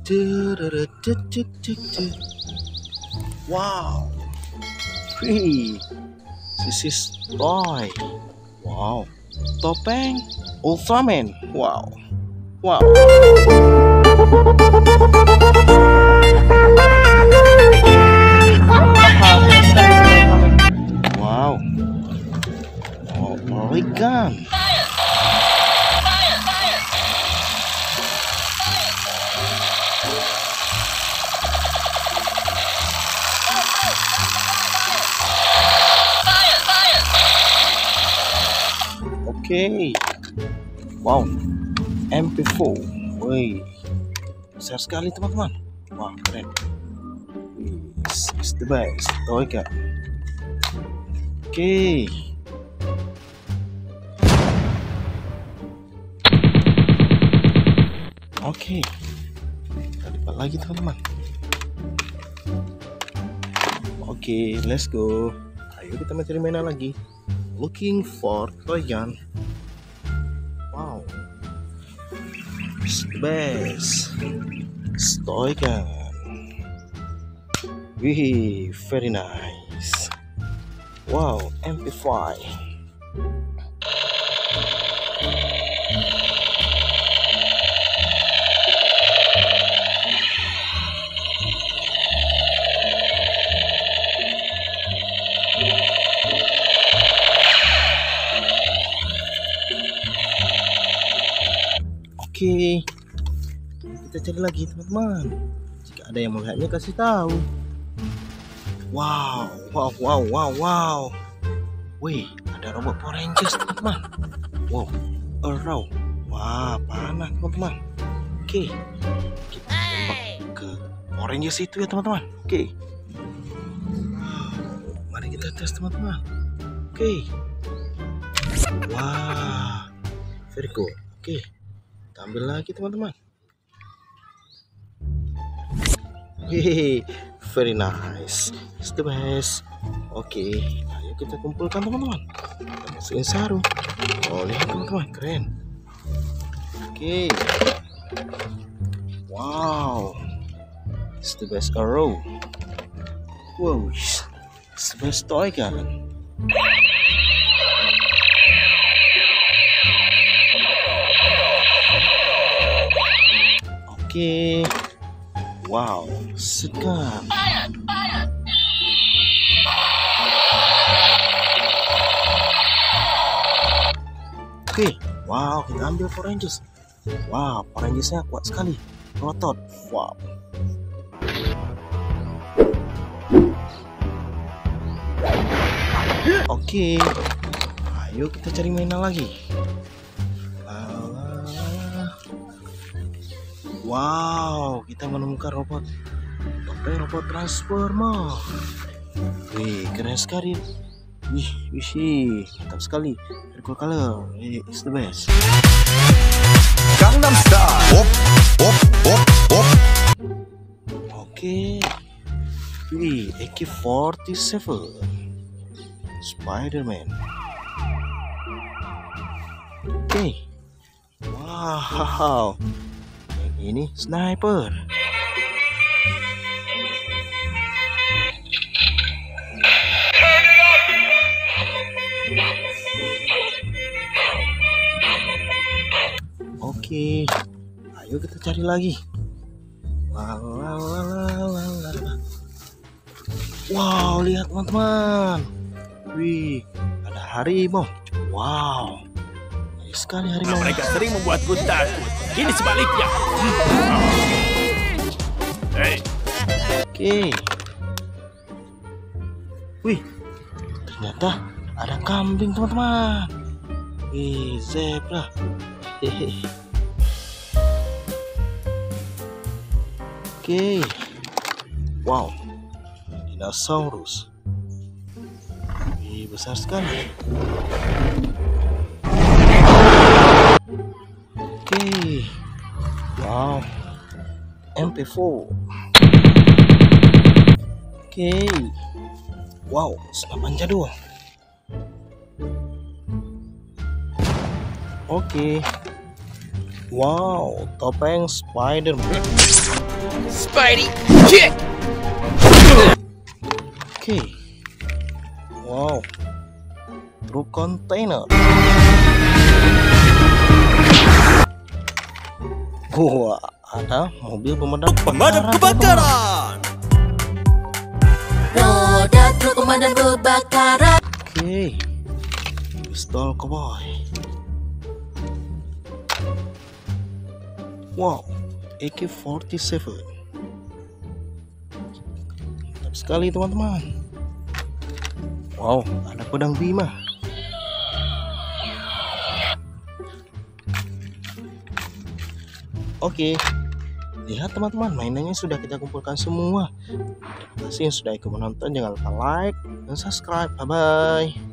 Wow. Wih, this is toy. Wow. Topeng Ultraman. Wow. Wow. Wow. Oh, polygon. Oke. Wow. MP4. Wih. Besar sekali teman-teman. Wah, keren. This is the best. Toy gun. Oke. Oke. Kita lipat lagi teman-teman. Oke, let's go. Ayo kita mencari mainan lagi. Looking for toy gun. Wow. It's the best. It's toy gun. Wih, very nice. Wow, MP5. Oke, kita cari lagi teman-teman. Jika ada yang melihatnya kasih tahu. Wow, wow, wow, wow, wow. Wih, ada robot Power Rangers teman-teman. Wow, arrow. Wah, panah teman-teman. Oke, kita tembak ke Power Rangers itu ya teman-teman. Oke. Mari kita tes teman-teman. Oke. Wah, very cool. Oke. Kita ambil lagi teman-teman. Hehehe, very nice. It's the best. Oke, ayo kita kumpulkan teman-teman. Kita masukin sarung. Oh, lihat teman-teman, keren. Oke. Wow. It's the best arrow. Wow, it's the best toy gun. Oke. Wow, sedap. Oke, wow, kita ambil Power Rangers. Wow, Power Rangers-nya kuat sekali. Melotot. Wow. Oke. Ayo kita cari mainan lagi. Wow, kita menemukan robot Transformer. Wih, keren sekali. Wih, mantap sekali. Cool color, it's the best. Gangnam Style. Op. Oke. Wih, AK-47. Spider-Man. Oke. Wow. Ini sniper. Oke, ayo kita cari lagi. Wow, lihat teman-teman. Wih, ada harimau. Wow, banyak sekali harimau. Mereka sering membuatku takut. Kini sebaliknya. Hei. Oke. Wih, ternyata ada kambing teman-teman. Wih, zebra. Hehehe. Oke. Wow, dinosaurus. Wih, besar sekali. Oke. Wow, MP4. Oke. Wow, senapan jadul. Oke. Wow, topeng Spider-Man. Spidey, kick! Oke. Wow. Truk kontainer. Wah, ada mobil pemadam kebakaran. Roda truk pemadam kebakaran. Oke. Pistol cowboy. Wow, AK-47. Mantap sekali teman-teman. Wow, ada pedang Bima. Oke, lihat teman-teman, mainannya sudah kita kumpulkan semua. Terima kasih yang sudah ikut menonton. Jangan lupa like dan subscribe. Bye bye.